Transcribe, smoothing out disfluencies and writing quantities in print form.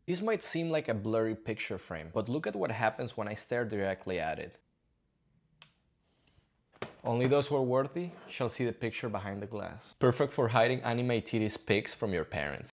This might seem like a blurry picture frame, but look at what happens when I stare directly at it. Only those who are worthy shall see the picture behind the glass. Perfect for hiding anime titties pics from your parents.